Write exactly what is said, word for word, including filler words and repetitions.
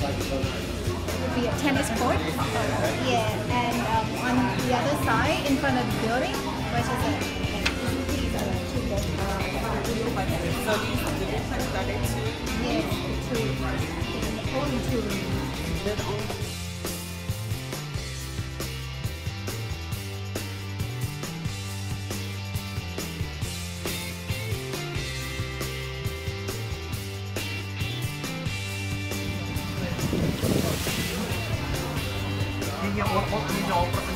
would be a tennis court. Yeah, and um, on the other side, in front of the building, which is a these are two bedrooms. So these the duplex are they two? Yes, two. Only two rooms. They're the only. Ini yang oper ini oper